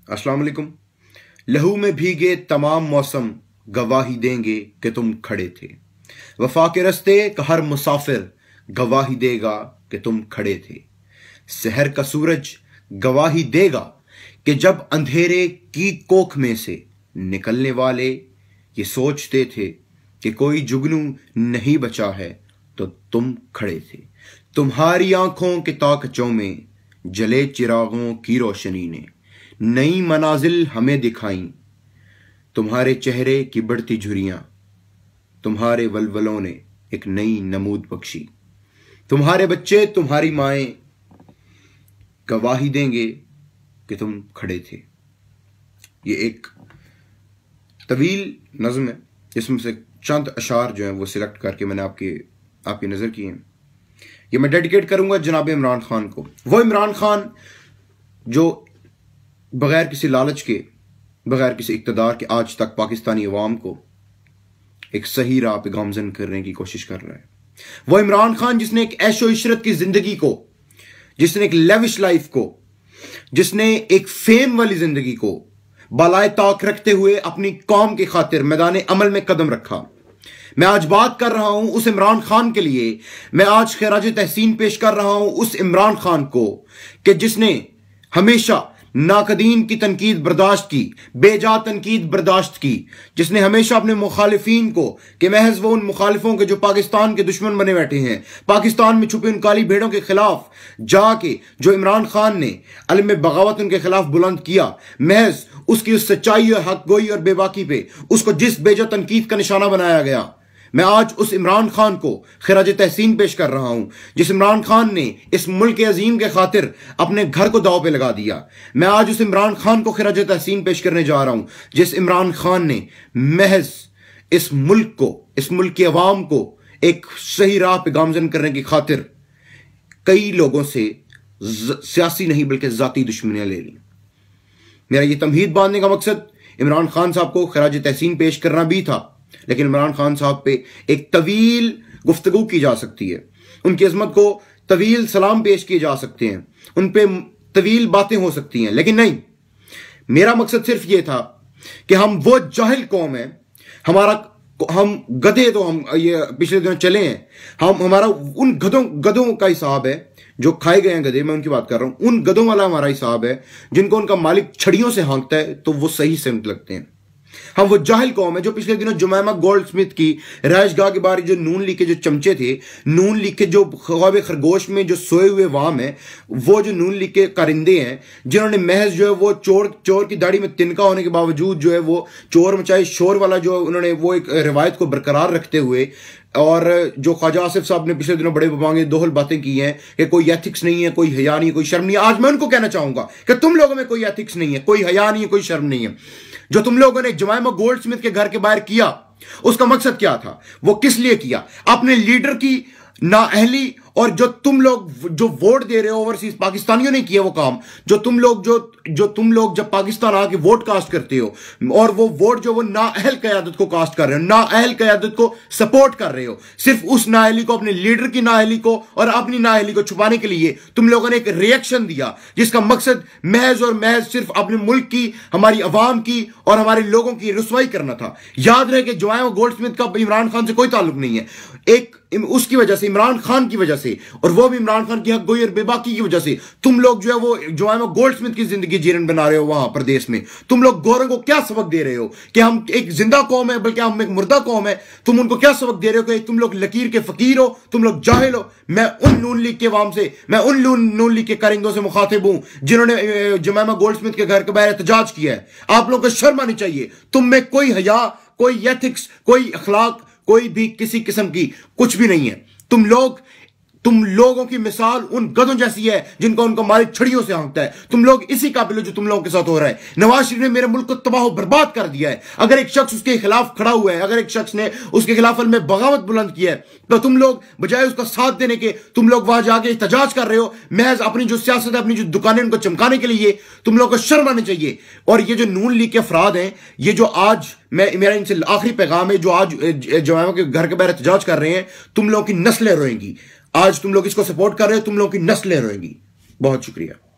अस्सलाम वालेकुम। लहू में भीगे तमाम मौसम गवाही देंगे कि तुम खड़े थे। वफा के रस्ते का हर मुसाफिर गवाही देगा कि तुम खड़े थे। शहर का सूरज गवाही देगा कि जब अंधेरे की कोख में से निकलने वाले ये सोचते थे कि कोई जुगनू नहीं बचा है, तो तुम खड़े थे। तुम्हारी आंखों के ताकचों में जले चिरागों की रोशनी ने नई मनाजिल हमें दिखाई। तुम्हारे चेहरे की बढ़ती झुर्रियां, तुम्हारे वलवलों ने एक नई नमूद बख्शी। तुम्हारे बच्चे, तुम्हारी माएं गवाही देंगे कि तुम खड़े थे। ये एक तवील नज़्म है, जिसमें से चंद अशार जो हैं वो सिलेक्ट करके मैंने आपकी नज़र किए हैं। ये मैं डेडिकेट करूंगा जनाब इमरान खान को। वो इमरान खान जो बगैर किसी लालच के, बगैर किसी इक़्तिदार के आज तक पाकिस्तानी अवाम को एक सही राह पे गामजन करने की कोशिश कर रहा है। वो इमरान खान जिसने एक ऐशो इशरत की जिंदगी को, जिसने एक लेविश लाइफ को, जिसने एक फेम वाली जिंदगी को बालाए ताक रखते हुए अपनी कौम की खातिर मैदान अमल में कदम रखा। मैं आज बात कर रहा हूं उस इमरान खान के लिए। मैं आज खैराज तहसीन पेश कर रहा हूं उस इमरान खान को कि जिसने हमेशा नाकदीन की तनकीद बर्दाश्त की, बेजा तनकीद बर्दाश्त की, जिसने हमेशा अपने मुखालिफिन को, कि महज वो उन मुखालिफों के जो पाकिस्तान के दुश्मन बने बैठे हैं, पाकिस्तान में छुपे उन काली भेड़ों के खिलाफ जाके जो इमरान खान ने अलम बगावत उनके खिलाफ बुलंद किया, महज उसकी उस सच्चाई और हक गोई और बेबाकी पे उसको जिस बेजा तनकीद का निशाना बनाया गया, मैं आज उस इमरान खान को खिराज तहसीन पेश कर रहा हूं, जिस इमरान खान ने इस मुल्क के अजीम के खातिर अपने घर को दाव पे लगा दिया। मैं आज उस इमरान खान को खिराज तहसीन पेश करने जा रहा हूं, जिस इमरान खान ने महज इस मुल्क को, इस मुल्क की अवाम को एक सही राह पे गामजन करने की खातिर कई लोगों से सियासी नहीं बल्कि जाती दुश्मनियां ले ली। मेरा ये तमहीद बांधने का मकसद इमरान खान साहब को खिराज तहसीन पेश करना भी था, लेकिन इमरान खान साहब पे एक तवील गुफ्तगू की जा सकती है, उनकी अजमत को तवील सलाम पेश किए जा सकते हैं, उन पे तवील बातें हो सकती हैं, लेकिन नहीं, मेरा मकसद सिर्फ ये था कि हम वो जाहिल कौम है, हम गधे, तो हम ये पिछले दिनों चले हैं, हमारा उन गधों का हिसाब है जो खाए गए हैं गधे, मैं उनकी बात कर रहा हूं, उन गधों वाला हमारा हिसाब है जिनको उनका मालिक छड़ियों से हाँकता है तो वो सही से लगते हैं। हम वो जाहिल कौम है जो पिछले दिनों जुमैमा गोल्ड स्मिथ की रहायशगाह के बाहर जो नून लीग के जो चमचे थे, नून लीग के जो ख्वाब खरगोश में जो सोए हुए वाम है, वो जो नून लीग के कारिंदे हैं जिन्होंने महज जो है वो चोर की दाढ़ी में तिनका होने के बावजूद जो है वो चोर मचाए शोर वाला जो उन्होंने वो एक रिवायत को बरकरार रखते हुए, और जो ख्वाजा आसिफ साहब ने पिछले दिनों बड़े बबांगे दोहल बातें की हैं कि कोई एथिक्स नहीं है, कोई हया नहीं है, कोई शर्म नहीं है, आज मैं उनको कहना चाहूंगा कि तुम लोगों में कोई एथिक्स नहीं है, कोई हया नहीं है, कोई शर्म नहीं है। जो तुम लोगों ने जमाइमा गोल्ड स्मिथ के घर के बाहर किया, उसका मकसद क्या था, वो किस लिए किया? अपने लीडर की नाअहली, और जो तुम लोग जो वोट दे रहे हो ओवरसीज पाकिस्तानियों ने किया वो काम, जो तुम लोग जब पाकिस्तान आके वोट कास्ट करते हो और वो वोट जो वो नाअहल क़यादत को कास्ट कर रहे हो, नाअहल क़यादत को सपोर्ट कर रहे हो, सिर्फ उस नाअहली को, अपने लीडर की नाअहली को और अपनी नाअहली को छुपाने के लिए तुम लोगों ने एक रिएक्शन दिया जिसका मकसद महज और महज सिर्फ अपने मुल्क की, हमारी अवाम की और हमारे लोगों की रुसवाई करना था। याद रहे कि जमाइमा गोल्ड स्मिथ का इमरान खान से कोई ताल्लुक नहीं है, एक उसकी वजह से, इमरान खान की वजह से, और वो भी इमरान खान की हक गोई और बेबाकी की वजह से तुम लोग जो है वो जमाइमा गोल्ड स्मिथ की जिंदगी जीवन बना रहे हो वहां प्रदेश में। तुम लोग गोरों को क्या सबक दे रहे हो कि हम एक जिंदा कौम है, बल्कि हम एक मुर्दा कौम है। तुम उनको क्या सबक दे रहे हो कि तुम लोग लकीर के फकीर हो, तुम लोग जाहिल हो। मैं उन नून लीग के अवाम से, मैं उन नून लीग के कारिंदों से मुखातिब हूं जिन्होंने जमाइमा गोल्ड स्मिथ के घर के बाहर एहतजाज किया है। आप लोगों को शर्म आनी चाहिए। तुम में कोई हया, कोई एथिक्स, कोई अखलाक, कोई भी किसी किस्म की कुछ भी नहीं है। तुम लोगों की मिसाल उन गधों जैसी है जिनको उनका मालिक छड़ियों से हाँकता है। तुम लोग इसी काबिल हो जो तुम लोगों के साथ हो रहा है। नवाज शरीफ ने मेरे मुल्क को तबाह बर्बाद कर दिया है। अगर एक शख्स उसके खिलाफ खड़ा हुआ है, अगर एक शख्स ने उसके खिलाफ में बगावत बुलंद किया है, तो तुम लोग बजाय उसका साथ देने के तुम लोग वहां जाके एहतजाज कर रहे हो, महज अपनी जो सियासत है, अपनी जो दुकानें उनको चमकाने के लिए। तुम लोगों को शर्म आनी चाहिए। और ये जो नून लीग के अफराद हैं, ये जो आज मेरा इनसे आखिरी पैगाम है, जो आज जमाइमा के घर के बाहर एहतजाज कर रहे हैं, तुम लोगों की नस्लें रोएंगी। आज तुम लोग इसको सपोर्ट कर रहे हो, तुम लोगों की नस्लें रोएंगी। बहुत शुक्रिया।